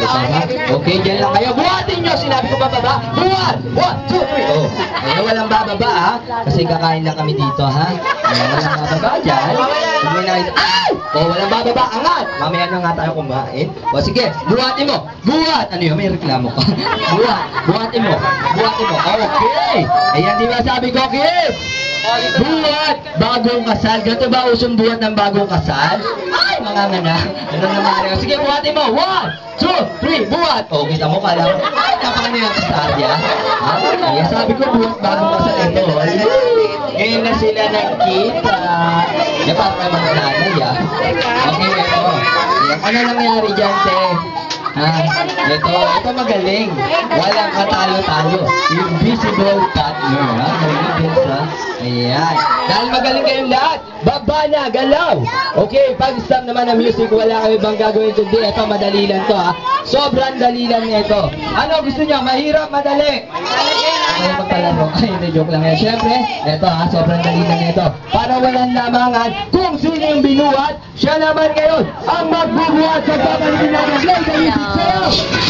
ha? Okay, dyan lang kayo. Buhatin nyo! Sinabi ko bababa. Buhat! 1, 2, 3. Oh, ayun, walang bababa, ha? Kasi kakain lang kami dito, ha? Ayun, walang bababa dyan. Pag may nakita, ay! Oh, walang bababa. Angat! Mamaya na nga tayo kumain. O, sige, buhatin mo. Buhat! Ano yun? May reklamo ka. Buhat! Buhatin mo. Buhatin mo. Okay! Ayan, di ba sabi ko, Kim? Buhat! Bagong kasal. Ganito ba usong buhat ng bagong kasal? Ay, mga ngana. Ano naman? Sige, buhatin mo. 1, 2, 3, buhat! O, kita mo pala. Ay, napakano yung kastarya. Ha? Kaya sabi ko, buhat bagong kasal ito. Ngayon na sila nagkita. Di ba, may mga nanay, ha? Okay, ito. Ano nangyari dyan, te? Ha? Ito magaling. Walang katalo-talo. Invisible partner, ha? Magaling, ha? Ayan. Dahil magaling kayong lahat, baba na, galaw. Okay, pag-stop naman ng music, wala kami bang gagawin kundi ito, madali lang to, ha? Sobrang dali lang nito. Ano gusto niya? Mahirap, madali? Kaya magpalaro. Ay, hindi, joke lang yan. Siyempre, ito, ha? Sobrang dali lang nito. Para walang lamangan kung sino yung binuhat, siya naman ngayon ang magbubuhat sa pamalitin natin. Play the music sa'yo!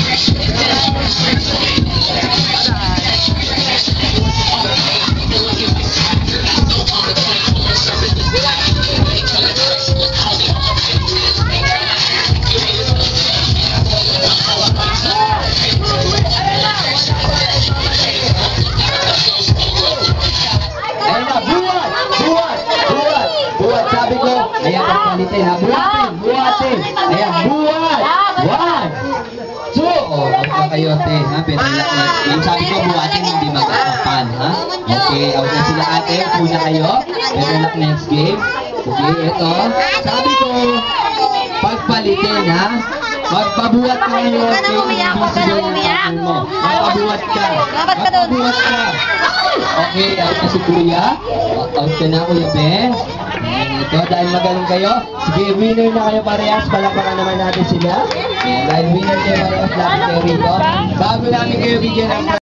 Ayan, pagpalitin ha. Buhatin. Ayan, buhat. 1, 2. Oh, huwag kayo, te, ha. Pero yung sabi ko, buhatin, hindi magkakapan, ha. Okay, out na sila ate. Puna kayo. Pero next game. Okay, ito. Sabi ko, pagpalitin, ha. Magpabuhat ka ngayon. Magpabuhat ka. Magpabuhat ka. Okay, out na si Kuya. Out ka na, Kuya Ben. Ito, dahil magaling kayo, sige, winner na kayo parehas, palakpakan naman natin sila. Dahil winner kayo parehas, lahat kayo rito. Bago namin kayo bigyan ng